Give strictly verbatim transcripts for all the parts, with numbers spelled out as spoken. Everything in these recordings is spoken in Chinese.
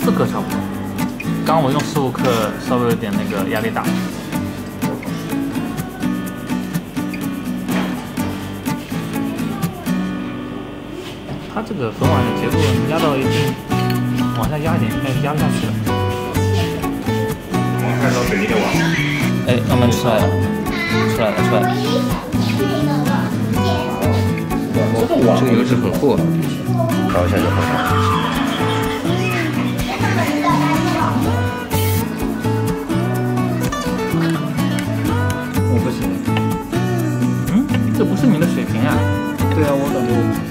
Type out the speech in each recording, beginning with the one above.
四克差不多。刚刚我用十五克，稍微有点那个压力大。它这个粉碗的结构，你压到一定往下压一点，应该压不下去了。 我们看到水泥的碗， 哎，慢慢出来了，出来了，出来了。这个油脂很厚，搞一下就好了。我不行。 嗯，这不是你的水平啊。 对啊，我感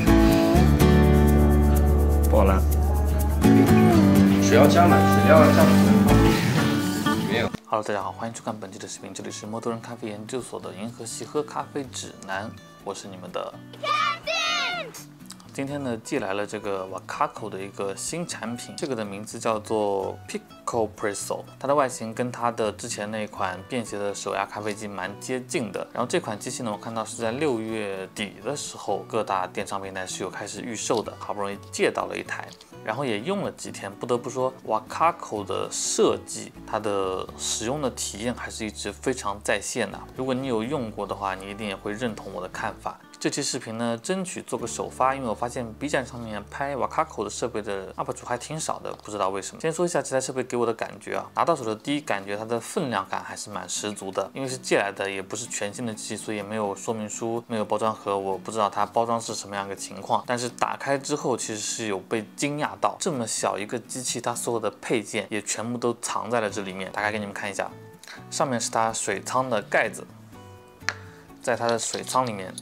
觉爆了。 水要加满，水要加满。没有。 Hello， 大家好，欢迎收看本期的视频，这里是摩托人咖啡研究所的银河系喝咖啡指南，我是你们的。今天呢，寄来了这个 Wacaco 的一个新产品，这个的名字叫做 Pico Presso， 它的外形跟它的之前那款便携的手压咖啡机蛮接近的。然后这款机器呢，我看到是在六月底的时候，各大电商平台是有开始预售的，好不容易借到了一台。然后也用了几天，不得不说 Wacaco 的设计，它的使用的体验还是一直非常在线的。如果你有用过的话，你一定也会认同我的看法。这期视频呢，争取做个首发，因为我发现 B 站上面拍 Wacaco 的设备的 U P 主还挺少的，不知道为什么。先说一下这台设备给我的感觉啊，拿到手的第一感觉，它的分量感还是蛮十足的，因为是借来的，也不是全新的机器，所以也没有说明书，没有包装盒，我不知道它包装是什么样一个情况。但是打开之后，其实是有被惊讶到，这么小一个机器，它所有的配件也全部都藏在了这里面。打开给你们看一下，上面是它水仓的盖子，在它的水仓里面。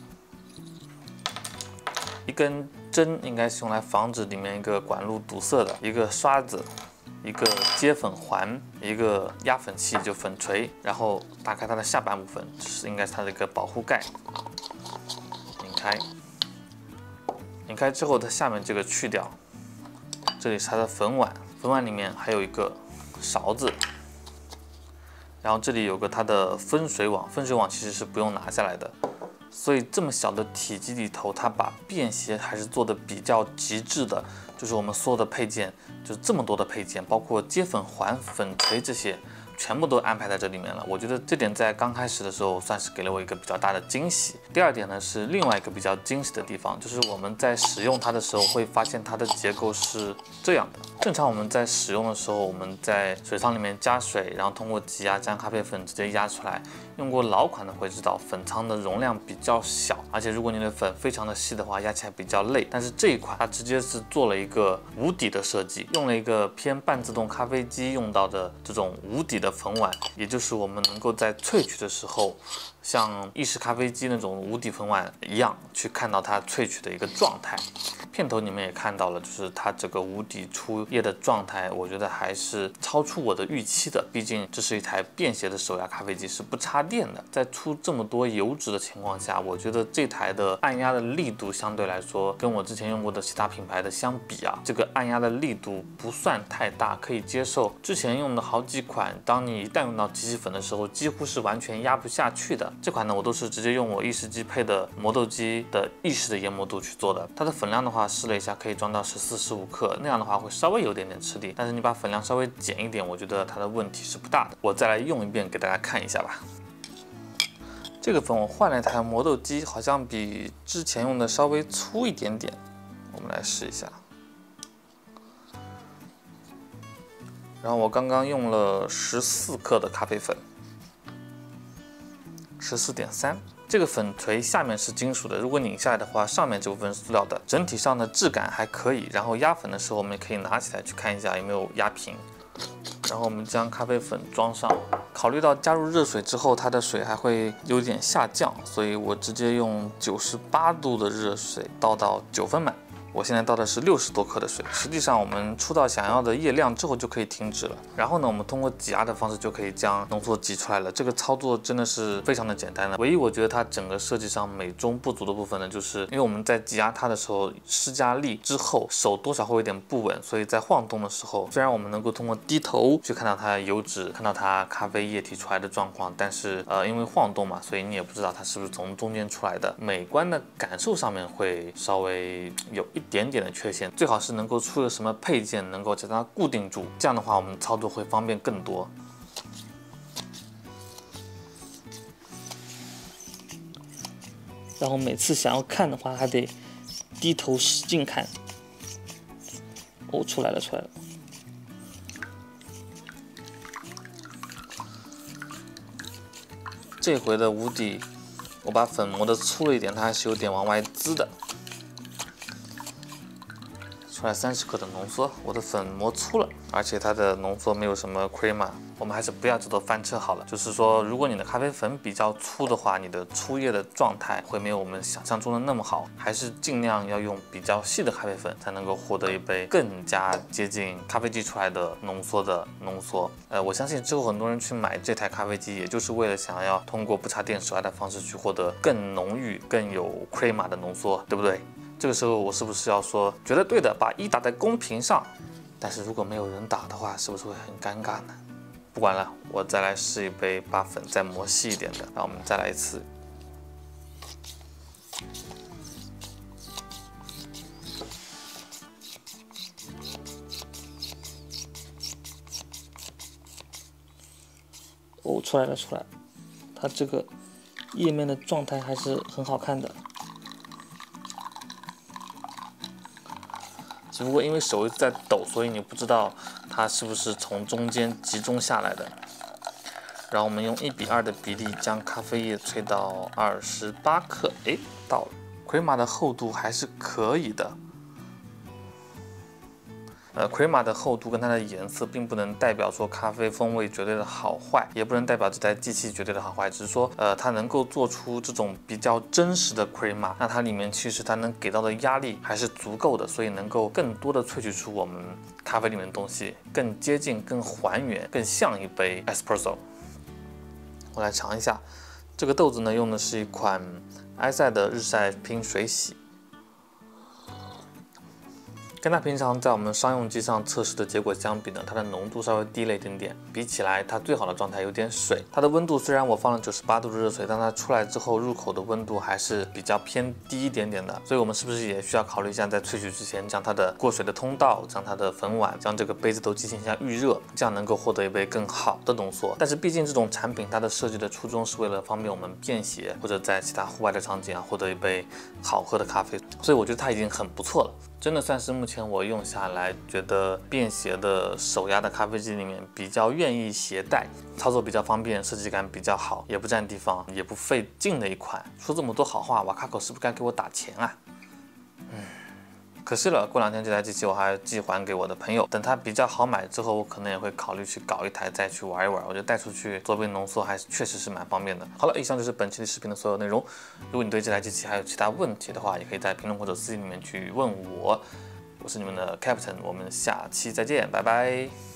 一根针应该是用来防止里面一个管路堵塞的，一个刷子，一个接粉环，一个压粉器就粉锤，然后打开它的下半部分，这是应该是它的一个保护盖，拧开，拧开之后它下面这个去掉，这里是它的粉碗，粉碗里面还有一个勺子，然后这里有个它的分水网，分水网其实是不用拿下来的。所以这么小的体积里头，它把便携还是做的比较极致的，就是我们所有的配件，就是这么多的配件，包括接粉环、粉锤这些，全部都安排在这里面了。我觉得这点在刚开始的时候算是给了我一个比较大的惊喜。第二点呢是另外一个比较惊喜的地方，就是我们在使用它的时候会发现它的结构是这样的。正常我们在使用的时候，我们在水仓里面加水，然后通过挤压将咖啡粉直接压出来。用过老款的会知道，粉仓的容量比较小，而且如果你的粉非常的细的话，压起来比较累。但是这一款它直接是做了一个无底的设计，用了一个偏半自动咖啡机用到的这种无底的粉碗，也就是我们能够在萃取的时候，像意式咖啡机那种无底粉碗一样，去看到它萃取的一个状态。片头你们也看到了，就是它这个无底出液的状态，我觉得还是超出我的预期的。毕竟这是一台便携的手压咖啡机，是不插电的。在出这么多油脂的情况下，我觉得这台的按压的力度相对来说，跟我之前用过的其他品牌的相比啊，这个按压的力度不算太大，可以接受。之前用的好几款，当你一旦用到机器粉的时候，几乎是完全压不下去的。这款呢，我都是直接用我意式机配的磨豆机的意式的研磨度去做的。它的粉量的话，试了一下，可以装到十四、十五克，那样的话会稍微有点点吃力。但是你把粉量稍微减一点，我觉得它的问题是不大的。我再来用一遍给大家看一下吧。这个粉我换了一台磨豆机，好像比之前用的稍微粗一点点。我们来试一下。然后我刚刚用了十四克的咖啡粉，十四点三。这个粉锤下面是金属的，如果拧下来的话，上面这部分是塑料的。整体上的质感还可以。然后压粉的时候，我们也可以拿起来去看一下有没有压平。然后我们将咖啡粉装上，考虑到加入热水之后，它的水还会有点下降，所以我直接用九十八度的热水倒到九分满。我现在倒的是六十多克的水，实际上我们出到想要的液量之后就可以停止了。然后呢，我们通过挤压的方式就可以将浓缩挤出来了。这个操作真的是非常的简单的。唯一我觉得它整个设计上美中不足的部分呢，就是因为我们在挤压它的时候施加力之后，手多少会有点不稳，所以在晃动的时候，虽然我们能够通过低头去看到它的油脂，看到它咖啡液体出来的状况，但是呃因为晃动嘛，所以你也不知道它是不是从中间出来的。美观的感受上面会稍微有一点点的缺陷，最好是能够出个什么配件能够将它固定住，这样的话我们操作会方便更多。 然后每次想要看的话，还得低头使劲看。哦，出来了，出来了。 这回的无底，我把粉磨的粗了一点，它还是有点往外滋的。出来三十克的浓缩，我的粉磨粗了，而且它的浓缩没有什么 crema， 我们还是不要这做翻车好了。就是说，如果你的咖啡粉比较粗的话，你的出液的状态会没有我们想象中的那么好，还是尽量要用比较细的咖啡粉，才能够获得一杯更加接近咖啡机出来的浓缩的浓缩。呃，我相信之后很多人去买这台咖啡机，也就是为了想要通过不插电手压的方式去获得更浓郁、更有 crema 的浓缩，对不对？这个时候我是不是要说，觉得对的，把一打在公屏上？但是如果没有人打的话，是不是会很尴尬呢？不管了，我再来试一杯，把粉再磨细一点的，让我们再来一次。 哦，出来了，出来了，它这个页面的状态还是很好看的。 只不过因为手一直在抖，所以你不知道它是不是从中间集中下来的。然后我们用一比二的比例将咖啡液萃到二十八克，哎，到了。crema的厚度还是可以的。呃 crema 的厚度跟它的颜色并不能代表说咖啡风味绝对的好坏，也不能代表这台机器绝对的好坏，只是说，呃，它能够做出这种比较真实的 crema， 那它里面其实它能给到的压力还是足够的，所以能够更多的萃取出我们咖啡里面的东西，更接近、更还原、更像一杯 espresso。我来尝一下，这个豆子呢，用的是一款埃塞的日晒拼水洗。跟它平常在我们商用机上测试的结果相比呢，它的浓度稍微低了一点点。比起来，它最好的状态有点水。它的温度虽然我放了九十八度热水，但它出来之后入口的温度还是比较偏低一点点的。所以我们是不是也需要考虑一下，在萃取之前将它的过水的通道、将它的粉碗、将这个杯子都进行一下预热，这样能够获得一杯更好的浓缩。但是毕竟这种产品它的设计的初衷是为了方便我们便携或者在其他户外的场景啊获得一杯好喝的咖啡，所以我觉得它已经很不错了。真的算是目前我用下来觉得便携的手压的咖啡机里面比较愿意携带，操作比较方便，设计感比较好，也不占地方，也不费劲的一款。说这么多好话，瓦卡口是不是该给我打钱啊？嗯，可惜了，过两天这台机器我还寄还给我的朋友，等它比较好买之后，我可能也会考虑去搞一台再去玩一玩。我觉得带出去做杯浓缩还是确实是蛮方便的。好了，以上就是本期的视频的所有内容。如果你对这台机器还有其他问题的话，也可以在评论或者私信里面去问我。我是你们的 Captain， 我们下期再见，拜拜。